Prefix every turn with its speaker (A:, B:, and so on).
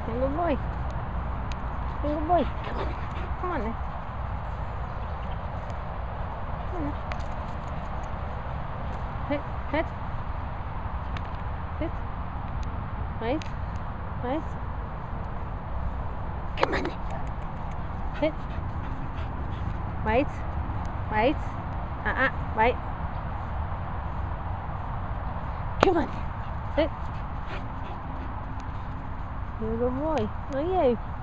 A: Good boy. Good boy. Come on then. Come on then. Hit. Hit. Hit. Right. Right. Come on then. Hit. Right. Right. Right. Come on. Sit. You're a good boy. Are you?